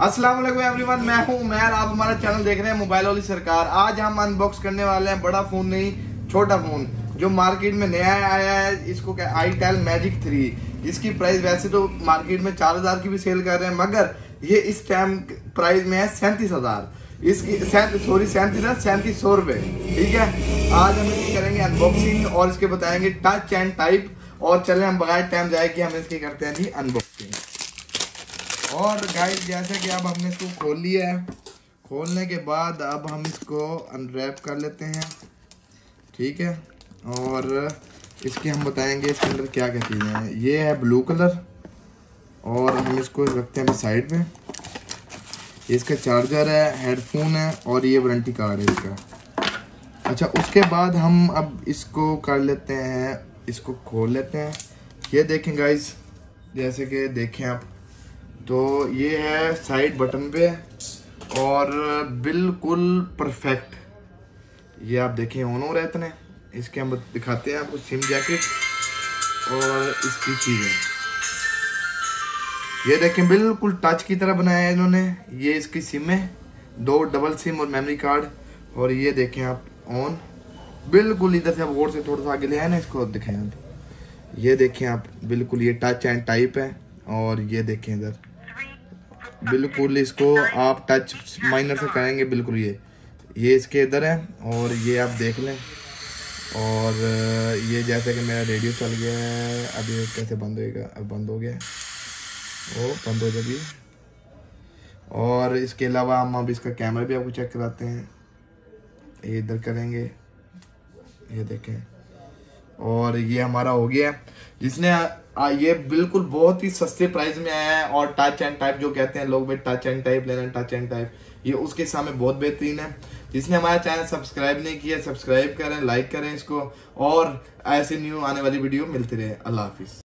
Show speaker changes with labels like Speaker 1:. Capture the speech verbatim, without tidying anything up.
Speaker 1: अस्सलाम वालेकुम एवरीवन, मैं हूं उमैर। आप हमारा चैनल देख रहे हैं मोबाइल वाली सरकार। आज हम अनबॉक्स करने वाले हैं बड़ा फोन नहीं, छोटा फोन जो मार्केट में नया आया है। इसको क्या आईटेल मैजिक थ्री। इसकी प्राइस वैसे तो मार्केट में चार हजार की भी सेल कर रहे हैं, मगर ये इस टाइम प्राइस में है सैंतीस हजार इसकी सॉरी सैंतीस सैंतीस सौ रुपए। ठीक है, आज हम इसकी करेंगे अनबॉक्सिंग और इसके बताएंगे टच एंड टाइप। और चले हम बगैर टाइम जाए कि हम इसकी करते हैं जी अनबॉक्सिंग। और गाइस जैसे कि अब हमने इसको खोल लिया है, खोलने के बाद अब हम इसको अनरैप कर लेते हैं। ठीक है, और इसके हम बताएंगे इसके अंदर क्या क्या चीज़ें हैं। ये है ब्लू कलर और हम इसको रखते हैं साइड में। इसका चार्जर है, हेडफोन है और ये वारंटी कार्ड है इसका। अच्छा, उसके बाद हम अब इसको कर लेते हैं, इसको खोल लेते हैं। ये देखें गाइस, जैसे कि देखें आप, तो ये है साइड बटन पे और बिल्कुल परफेक्ट। ये आप देखें ऑन हो रहा है इतने। इसके हम दिखाते हैं आपको सिम जैकेट और इसकी चीज़ें। ये देखें बिल्कुल टच की तरह बनाया है इन्होंने। ये इसकी सिम है, दो डबल सिम और मेमोरी कार्ड। और ये देखें आप ऑन, बिल्कुल इधर से आप और से थोड़ा सा आगे ले आए ना, इसको दिखाएं आप। ये देखें आप, बिल्कुल ये टच एंड टाइप है। और ये देखें इधर बिल्कुल इसको आप टच माइनर से करेंगे। बिल्कुल ये ये इसके इधर है और ये आप देख लें। और ये जैसे कि मेरा रेडियो चल गया है, अभी कैसे बंद होएगा, अब बंद हो गया, वो बंद हो जाएगी। और इसके अलावा हम अब इसका कैमरा भी आपको चेक कराते हैं। ये इधर करेंगे, ये देखें। और ये हमारा हो गया, जिसने आ, ये बिल्कुल बहुत ही सस्ते प्राइस में आया है। और टच एंड टाइप जो कहते हैं लोग, भाई टच एंड टाइप लेना, टच एंड टाइप, ये उसके सामने बहुत बेहतरीन है। जिसने हमारा चैनल सब्सक्राइब नहीं किया, सब्सक्राइब करें, लाइक करें इसको, और ऐसे न्यू आने वाली वीडियो मिलती रहे। अल्लाह हाफिज।